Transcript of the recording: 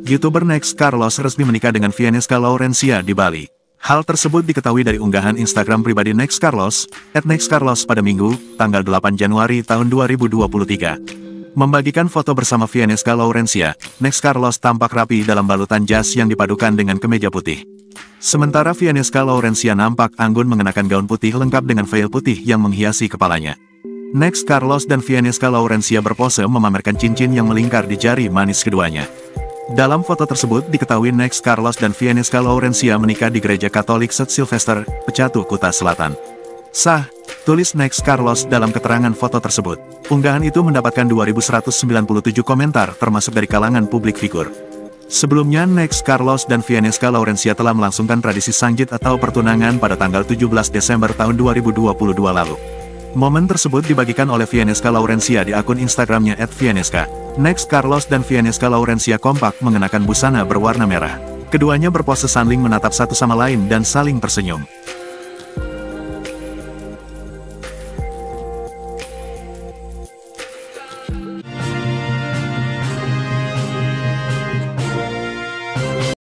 YouTuber Next Carlos resmi menikah dengan Vianesca Laurencia di Bali. Hal tersebut diketahui dari unggahan Instagram pribadi Next Carlos, @nextcarlos pada Minggu, tanggal 8 Januari tahun 2023. Membagikan foto bersama Vianesca Laurencia, Next Carlos tampak rapi dalam balutan jas yang dipadukan dengan kemeja putih. Sementara Vianesca Laurencia nampak anggun mengenakan gaun putih lengkap dengan veil putih yang menghiasi kepalanya. Next Carlos dan Vianesca Laurencia berpose memamerkan cincin yang melingkar di jari manis keduanya. Dalam foto tersebut diketahui Next Carlos dan Vianesca Laurencia menikah di Gereja Katolik St. Sylvester, Pecatu, Kuta Selatan. Sah, tulis Next Carlos dalam keterangan foto tersebut. Unggahan itu mendapatkan 2.197 komentar termasuk dari kalangan publik figur. Sebelumnya Next Carlos dan Vianesca Laurencia telah melangsungkan tradisi sanjit atau pertunangan pada tanggal 17 Desember tahun 2022 lalu. Momen tersebut dibagikan oleh Vianesca Laurencia di akun Instagramnya @vianesca. Next Carlos dan Vianesca Laurencia kompak mengenakan busana berwarna merah. Keduanya berpose saling menatap satu sama lain dan saling tersenyum.